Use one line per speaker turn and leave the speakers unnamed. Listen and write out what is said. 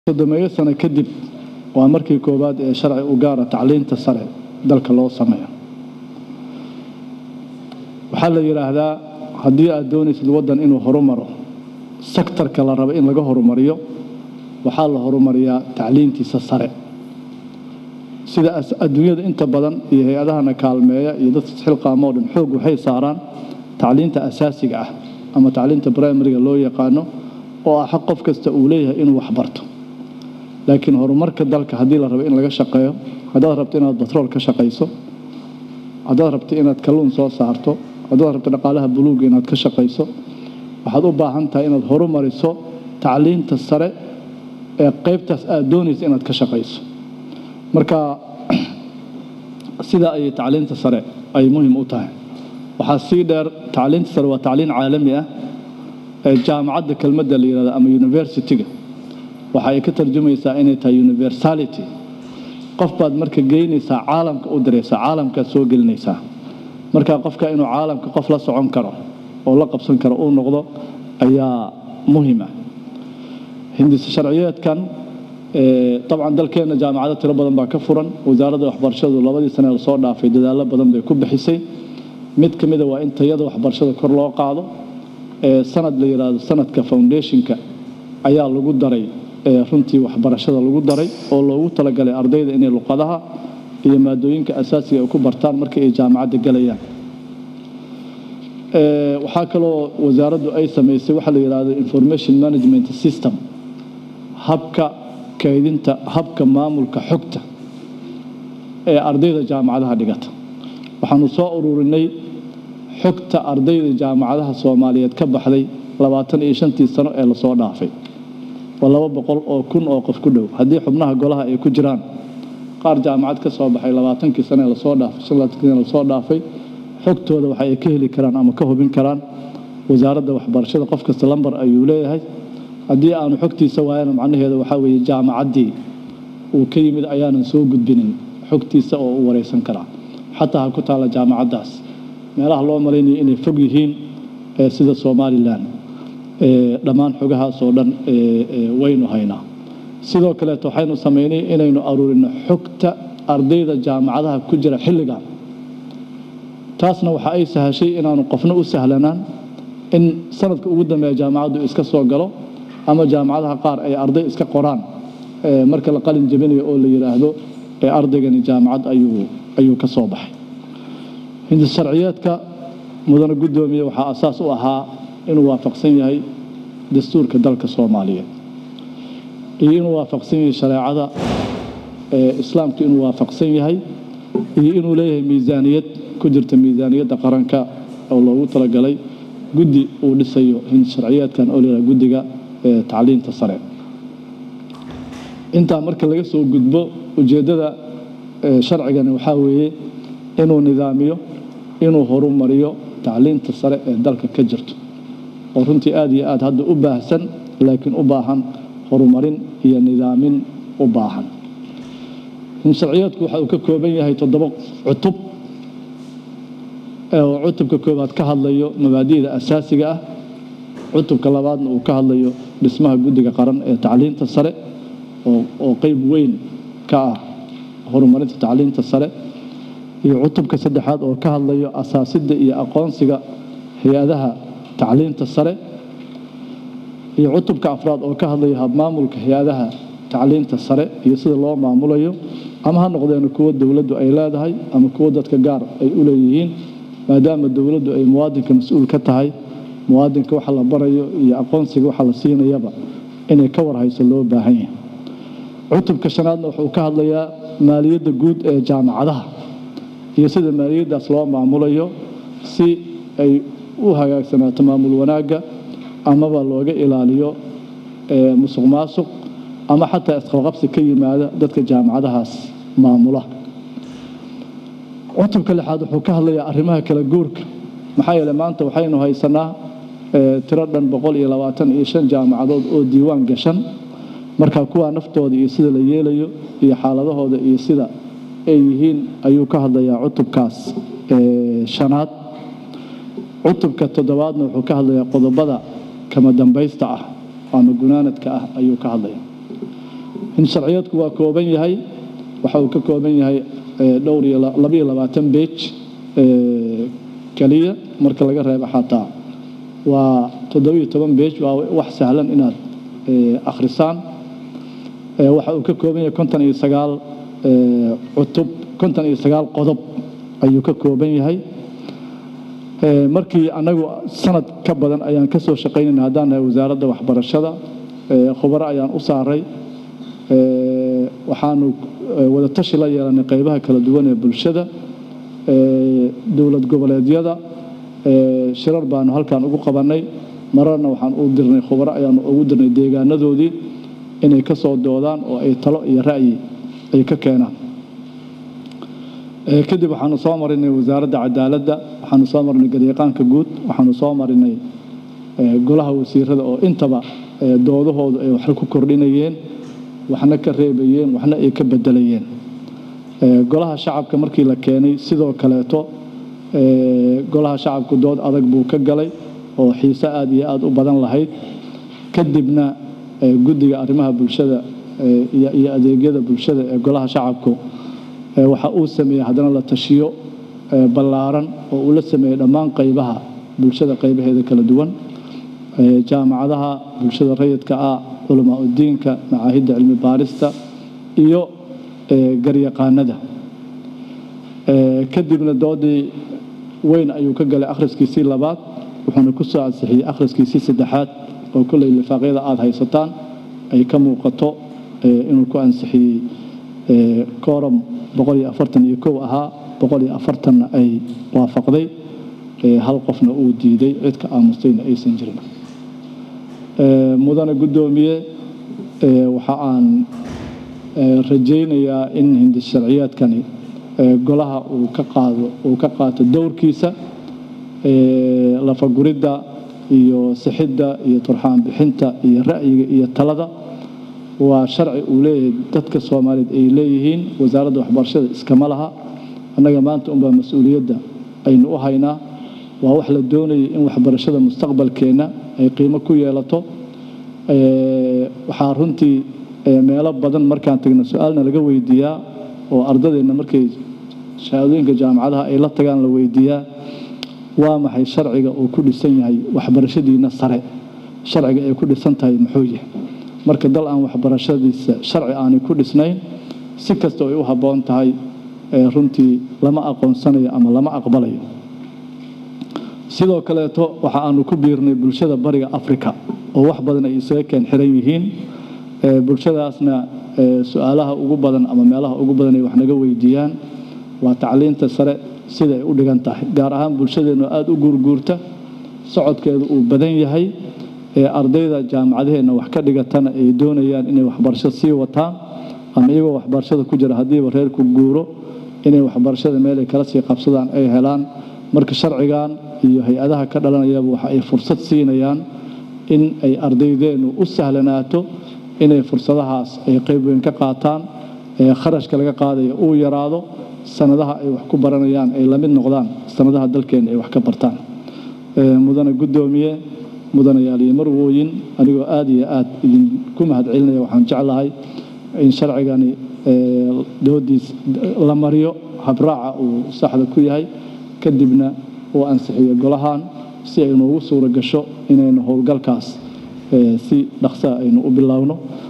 sodomeeyo sano kadib waa markii koobaad ee sharci u gaara tacliinta sare dalka loo sameeyo. waxaa la yiraahdaa haddii aad doonaysid wadan inuu horumaro sektorka la rabo in laga horumariyo waxaa la horumariyaa tacliintiisa sare sida adduunyada inta badan iyo hay'adahana kaalmeeya iyo dadka xilqaamo dhan xoog waxay saaraan tacliinta asaasiga ah ama tacliinta primary loo yaqaano oo ah xaq qof kasta uu leeyahay inuu wax barto. laakiin horumarka dalka hadii la rabo in laga shaqeeyo hadaad rabto inaad batrool ka shaqeyso hadaad rabto inaad kalluun soo saarto hadaad rabto dhaqaalaha buluuga inaad ka shaqeyso waxaad u baahan tahay inaad horumariso tacliinta sare ee qaybtaas aad doonayso inaad ka shaqeyso. marka sida ay tacliinta sare ay muhiim u tahay waxaa sii dheer tacliinta sare waa tacliin caalami ah ee jaamacadda kelmadda la yiraahdo ama university-ga waxa ay ka tarjumaysaa inay tahay universality. qof baad marka geynaysaa caalamka u diraysaa caalamka soo gelinaysaa marka qofka inuu caalamka qof la socon karo oo la qabsan karo uu noqdo ayaa muhiim ah. hindisa sharciyeedkan طبعا dalkeena jaamacado tiro badan baa ka furan wasaaradda waxbarashadu labadii sano soo dhaafay dadaalo badan bay ku bixisay. mid kamid ah waa in tayada waxbarashada kor loo qaado sanad la yiraahdo sanadka foundationka ayaa lagu daray runtii waxbarashada lagu daray oo loogu talagalay ardayda inay luqadaha iyo maadooyinka asaasiga ku bartaan marka ay jaamacadda galayaan. waxa kale oo wasaaraddu ay sameysay waxa la yiraahdo information management system habka kaydinta habka maamulka xogta ee ardayda jaamacadaha dhigata. waxaanu soo ururinay xogta ardayda jaamacadaha Soomaaliyeed ka baxday 25 sano ee la soo dhaafay. waa 200 oo kun oo qof ku dhow hadii xubnaha golaha ay ku jiraan qaar jaamacad ka soo baxay 20 sano ee la soo dhaafay 30 sano la soo dhaafay xogtooda waxa ay ka heli karaan ama ka hubin karaan wasaaradda waxbarashada qof kasta lambar ayuu leeyahay. haddii aanu xogtiisa waayana macnaheedu waxa weeye jaamacaddii uu ka yimid ayaanan soo gudbinin xogtiisa oo u wareysan karaa xataa ku taala jaamacaddaas meelaha loo maraynayo inay fog yihiin sida Somaliland dhammaan xogahaas oo dhan waynu haynaa. sidoo kale waxaynu sameynay inaynu aruurino xogta ardayda jaamacadaha ku jira xilliga taasna waxa ay sahashay inaanu qofna u sahlanaan in sanadka ugu dambeeya jaamacaddu iska soo galo ama jaamacadaha qaar ay arday iska qoraan marka la qalin jabinayo oo la yiraahdo ardaygani jaamacad ayuu ka soo baxay. hindis sharciyeedka mudane gudoomiye waxa asaas u ahaa inuu waafaqsan yahay dastuurka dalka Soomaaliyeed iyo inuu waafaqsan yahay shariicada islaamka inuu waafaqsan yahay iyo inuu leeyahay miisaaniyad ku jirta miisaaniyadda qaranka oo loogu talagalay guddi uu dhisayo hindis sharciyeedkan oo leeyahay guddiga tacliinta sare. inta marka laga soo gudbo ujeedada sharcigan waxa weeye inuu nidaamiyo inuu horumariyo tacliinta sare ee dalka ka jirto oo runtii aad iyo aad hadda u baahsan laakiin u baahan horumarin iyo nidaamin u baahan. sharciyeedku waxa uu ka kooban yahay 7 cutub oo cutubka koobaad ka hadlayo mabaadi'da asaasiga ah cutubka labaadna uu ka hadlayo dhismaha guddiga qaran ee tacliinta sare oo qayb weyn ka ah horumarinta tacliinta sare iyo cutubka saddexaad oo ka hadlayo asaasidda iyo aqoonsiga hay'adaha tacliinta sare iyo cutubka afraad oo ka hadlayo hab maamulka hay'adaha tacliinta sare iyo sida loo maamulayo ama ha noqdeen kuwa dawladdu ay leedahay ama kuwa dadka gaar ay u leeyihiin maadaama dawladdu ay muwaadinka mas'uul ka tahay muwaadinka waxa la barayo iyo aqoonsiga waxa la siinayaba inay ka warhayso loo baahan yahay. cutubka shanaadna wuxuu ka hadlayaa maaliyadda guud ee jaamacadaha iyo sida maaliyaddaas loo maamulayo si ay u hagaagsanaato maamul wanaagga amaba looga ilaaliyo musuqmaasuq ama xataa isqabqabsi ka yimaada dadka jaamacadahaas maamula. cutubka lixaad wuxuu ka hadlayaa arrimaha kala guurka maxaa yeelay maanta waxaynu haysanaa tiro dhan 125 jaamacadood oo diiwaan gashan marka kuwa naftooda iyo sida la yeelayo iyo xaaladahooda iyo sida ay yihiin ayuu ka hadlayaa cutubkaas shanaad. cutubka toddobaadna wuxuu ka hadlayaa qodobada kama dambaysta ah ama gunaanadka ah ayuu ka hadlayaa. in sharciyadku waa kooban yahay waxa uu ka kooban yahay dhowr iyo 22 page kaliya marka laga reebo xataa waa 17 page waa wax sahlan inaad akhrisaan waxa uu ka kooban yahay 59 cutub 59 qodob ayuu ka kooban yahay markii anagu sanad ka badan ayaan ka soo shaqeynay hadaan wasaaradda waxbarashada khubaro ayaan u saaray waxaanu wada tashi la yeelanay qaybaha kala duwan ee bulshada dawlad goboleedyada shirar baanu halkaan ugu qabanay mararna waxaan u dirnay khubaro ayaan ugu dirnay deegaanadoodii inay ka soo doodaan oo ay talo iyo ra'yi ay ka keenaan kadib waxaanu soo marinay wasaaradda cadaaladda waxaanu soo marinay garyaqaanka guud waxaanu soo marinay golaha wasiirada oo intaba doodahoodu ay wax ku kordhinayeen waxna ka reebayeen waxna ay ka bedelayeen golaha shacabka markii la keenay sidoo kaleeto golaha shacabku dood adag buu ka galay oo xiise aad iyo aad u badan lahayd kadibna guddiga arrimaha bulshada iyo adeegyada bulshada ee golaha shacabku waxa uu sameeyay hadana la tashiyo ballaaran oo uu la sameeyay dhammaan qaybaha bulshada qaybaheeda kala duwan jaamacadaha bulshada rayidka ah culamaa diinka macaahidda cilmi baarista iyo garyaqaanada kadibna doodii weyn ayuu ka galay akhriskiisii labaad wuxuuna ku soo ansixiyay akhriskiisii saddexaad oo kulay lifaaqyada aad haysataan ay ka muuqato inuu ku ansixiyay kooram 141 ahaa 140 ay waafaqday hal qofna uu diiday cid ka aamustayna aysan jirin mudane gudoomiye waxa aan rajaynayaa in hindi sharciyaadkani golaha uu ka qaato dowrkiisa la faguridda iyo sixidda iyo turxaan bixinta iyo ra'yiga iyo talada waa sharci uu leeyahay dadka Soomaaliyeed ay leeyihiin wasaaradda waxbarashada iskama laha annaga maanta unbaa mas'uuliyadda aynu u haynaa waa wax la doonayo in waxbarashada mustaqbalkeena ay qiimo ku yeelato waxaa runtii meelo badan markaan tagno su'aalna laga weydiiyaa oo ardaydeena markay shahaadooyinka jaamacadaha ay la tagaan la weydiiyaa waa maxay sharciga uu ku dhisan yahay waxbarashadiina sare sharciga ay ku dhisan tahay muxuu yahay marka dal aan waxbarashadiisa sharci aan ku dhisnayn si kasta ay u haboon tahay runtii lama aqoonsanayo ama lama aqbalayo sidoo kale waxa aanu ku biirnay bulshada bariga Afrika oo wax badan ay isaga keen xiran yihiin bulshadaasna su'aalaha ugu badan ama meelaha ugu badan ay wax naga weydiiyaan waa tacliinta sare sida ay u dhigan tahay gaar ahaan bulshadeena aad u guurguurta socodkeedu uu badan yahay ardayda jaamacadaheena wax ka dhigatana ay doonayaan inay waxbarasho sii wataan ama iyagoo waxbarashada ku jira hadii reer ku guuro inay waxbarashada meel ay kala sii qabsadaan ay helaan marka sharcigan iyo hay'adaha ka dhalanaya waxa ay fursad siinayaan in ay ardaydeenu u sahlanaato inay fursadahaas ay qayb weyn ka qaataan kharashka laga qaadayo uu yaraado sanadaha ay wax ku baranayaan ay la mid noqdaan sanadaha dalkeena ay wax ka bartaan mudane gudoomiye mudane yaaliye marwooyin anigoo aad iyo aad idin ku mahad celinaya waxaan jeclahay in sharcigani doodiis la mariyo habraaca uu saxda ku yahay kadibna uu ansixiyo golahan si ay noogu suura gasho inaynu howlgalkaas si dhaqso aynu u bilaawno